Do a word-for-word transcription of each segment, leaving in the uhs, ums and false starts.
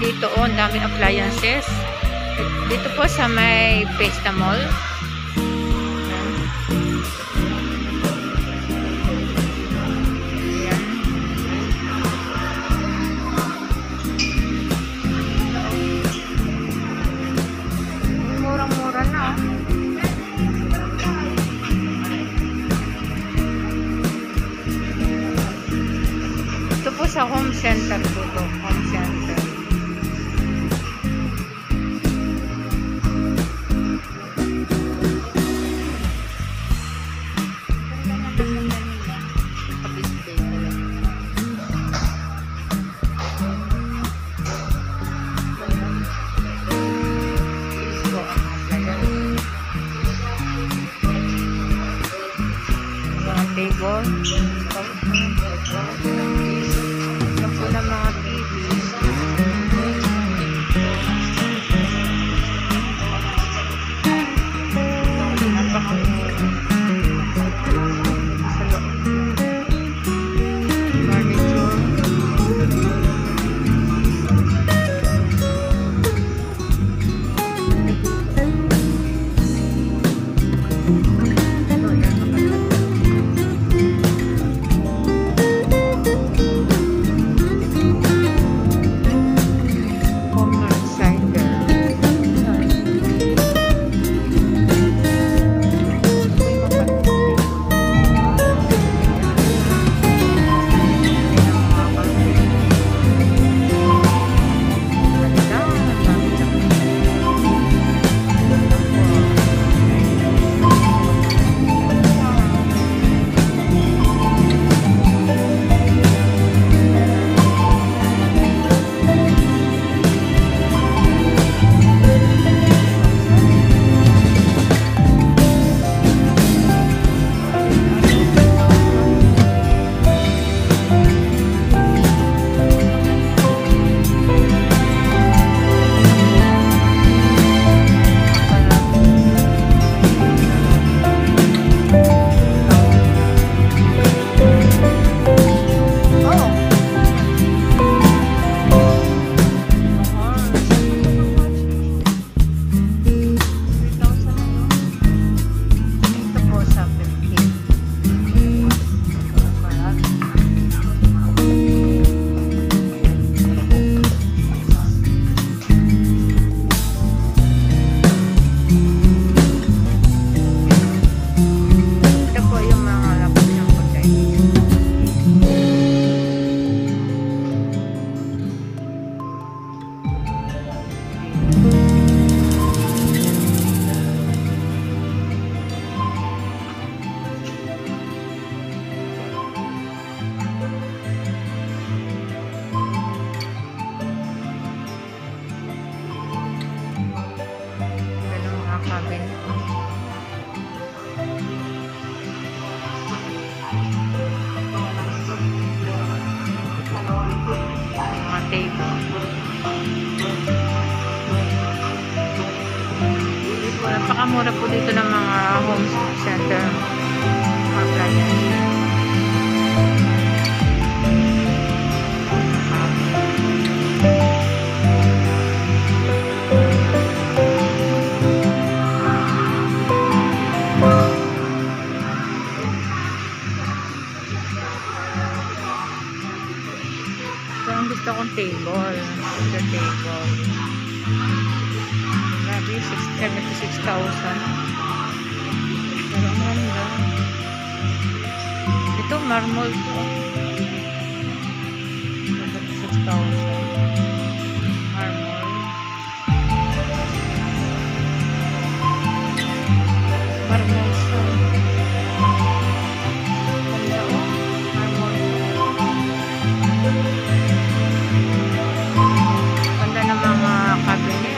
dito, oh, ang daming appliances. Dito po sa may Fiesta Mall. Murang-mura na. Ito po sa home center po to. Home center. Table. Ito po ng mga T V. Napakamura po dito ng mga home center, mga appliances. Ito ang gusto kong table. Ito table. seventy-six thousand. Pero ang ganda. Ito marmol po. seventy-six thousand. Marmol. Marmol siya. Ganda o. Marmol. Ganda ng mga cabinet.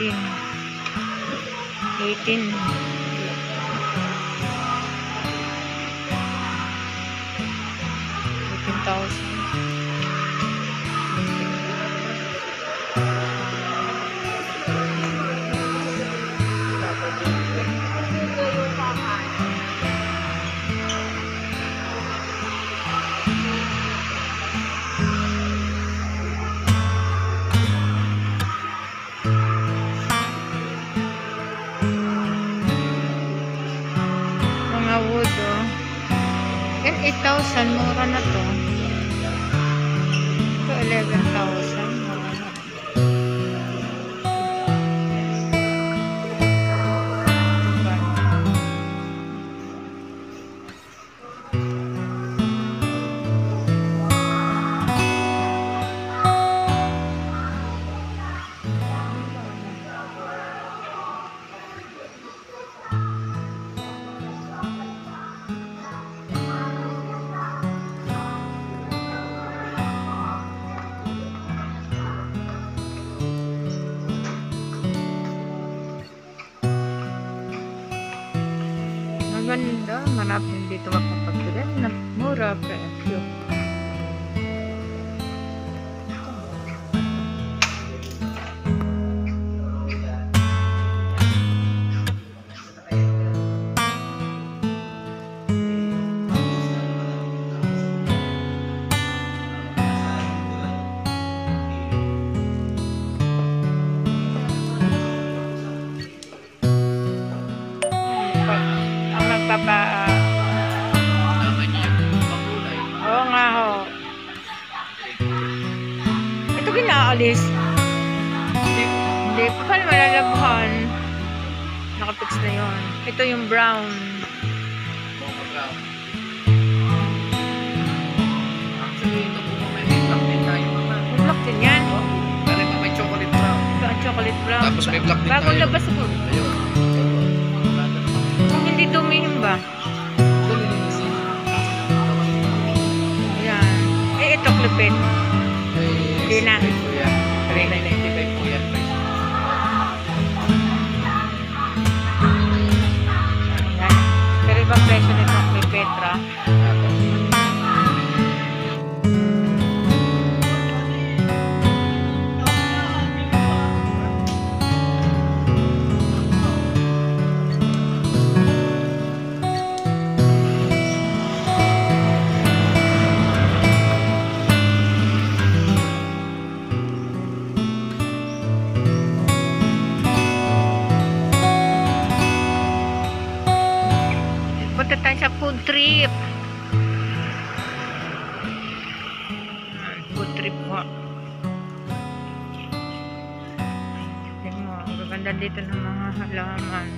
eighteen. eighteen. eighteen thousand. Wood, oh. Yan, eight thousand. Mura na to. Ito, eleven thousand. Mura na. Maganda, marami din dito makapagpili na mura presyo. Papa, oo nga ho. Ito ginaalis. Hindi pa pala malalabuhan. Nakapix na yun. Ito yung brown. Actually, ito po may black din tayo. May black din yan. Pero ito may chocolate brown. Ito ang chocolate brown. Tapos may black din tayo. Bagong labas ko. Ayun. Hindi dumihim ba? Yan. Eh, ito klipit. Hindi na. three nine ninety-five po yan. Yan. Pero ibang presyo nito kay Petra. Punta tayo sa food trip. Food trip po. Tingnan mo, ang gaganda dito ng mga halaman.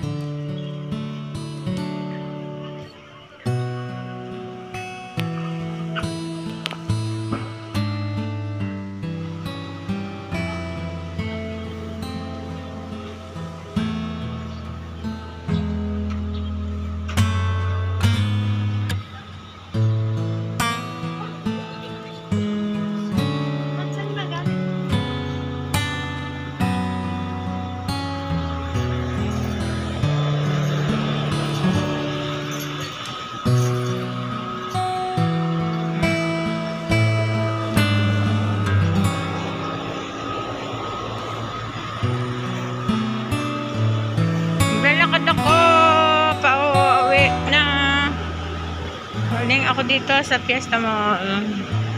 Lalakad ako pauwi na. Morning ako dito sa Fiesta Mall.